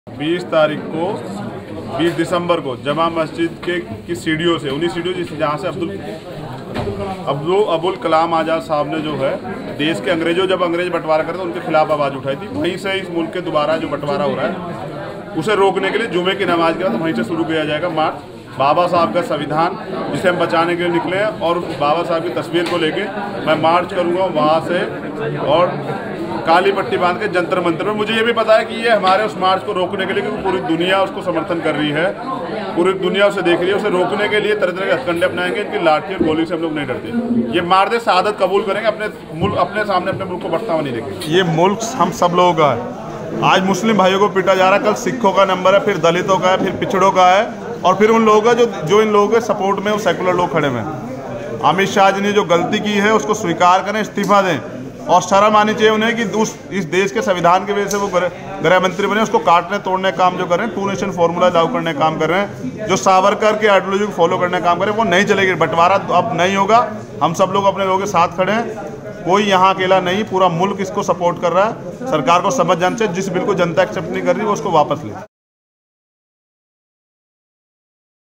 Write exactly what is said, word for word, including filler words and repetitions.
बीस तारीख को बीस दिसंबर को जमा मस्जिद के की सीढ़ियों से उन्हीं सीढ़ियों जिस जहाँ से अब्दुल अब्दुल अबुल कलाम आज़ाद साहब ने जो है देश के अंग्रेजों जब अंग्रेज बंटवारा करते उनके खिलाफ आवाज़ उठाई थी, वहीं से इस मुल्क के दोबारा जो बंटवारा हो रहा है उसे रोकने के लिए जुमे की नमाज के बाद वहीं से शुरू किया जाएगा मार्च। बाबा साहब का संविधान जिसे हम बचाने के लिए निकले हैं और बाबा साहब की तस्वीर को लेके मैं मार्च करूंगा वहाँ से और काली पट्टी बांध के जंतर मंतर में। मुझे ये भी पता है कि ये हमारे उस मार्च को रोकने के लिए, क्योंकि पूरी दुनिया उसको समर्थन कर रही है, पूरी दुनिया उसे देख रही है, उसे रोकने के लिए तरह तरह के हथकंडे अपनाएंगे। इनकी लाठी और गोली से हम लोग नहीं डरते। ये मार दे शहादत कबूल करेंगे, अपने मुल्क अपने सामने अपने मुल्क को बढ़ता हुआ नहीं देखेंगे। ये मुल्क हम सब लोगों का है। आज मुस्लिम भाइयों को पीटा जा रहा है, कल सिखों का नंबर है, फिर दलितों का है, फिर पिछड़ों का है और फिर उन लोगों का जो जो इन लोगों के सपोर्ट में वो सेकुलर लोग खड़े हैं। अमित शाह जी ने जो गलती की है उसको स्वीकार करें, इस्तीफा दें और शर्म आनी चाहिए उन्हें कि उस इस देश के संविधान की वजह से वो गृह मंत्री बने, उसको काटने तोड़ने काम जो कर रहे हैं, टू नेशन फॉर्मूला लागू करने काम कर रहे हैं, जो सावरकर के आइडियोलॉजी को फॉलो करने काम कर रहे हैं, वो नहीं चलेगी। बंटवारा अब नहीं होगा। हम सब लोग अपने लोगों के साथ खड़े हैं, कोई यहाँ अकेला नहीं, पूरा मुल्क इसको सपोर्ट कर रहा है। सरकार को समझ जाना चाहिए, जिस बिल को जनता एक्सेप्ट नहीं कर रही वो उसको वापस ले।